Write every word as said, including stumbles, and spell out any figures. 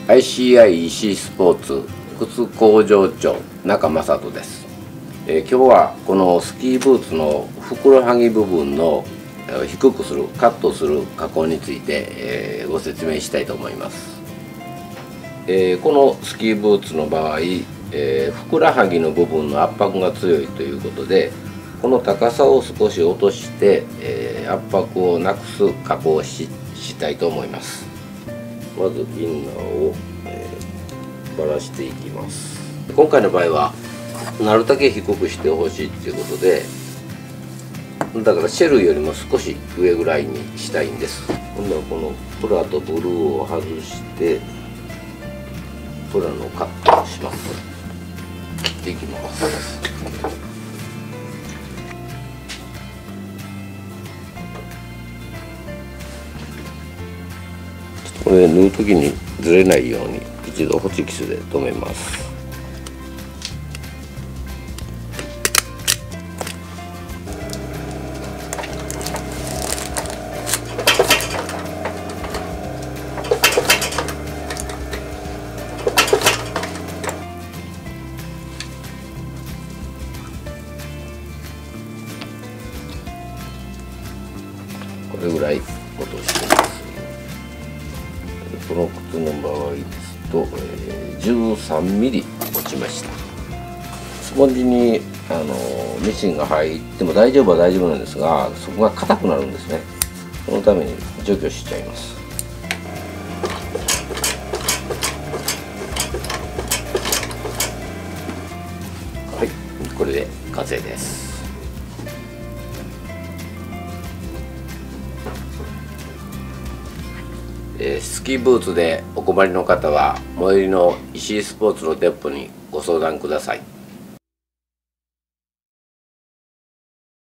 アイシーアイ 石井スポーツ靴工場長中正人です。えー、今日はこのスキーブーツのふくらはぎ部分の低くするカットする加工について、えー、ご説明したいと思います。えー、このスキーブーツの場合、えー、ふくらはぎの部分の圧迫が強いということで、この高さを少し落として、えー、圧迫をなくす加工を し, したいと思います。まずインナーを、えー、ばらしていきます。今回の場合はなるだけ低くしてほしいということで、だからシェルよりも少し上ぐらいにしたいんです。今度はこのプラとブルーを外してプラのカットをします。切っていきます。これ縫う時にずれないように一度ホチキスで留めます。これぐらい落としてます。この靴の場合ですと、えー、じゅうさんミリ落ちました。スポンジにあのミシンが入っても大丈夫は大丈夫なんですが、そこが硬くなるんですね。そのために除去しちゃいます。はい、これで完成です。スキーブーツでお困りの方は最寄りの石井スポーツの店舗にご相談ください。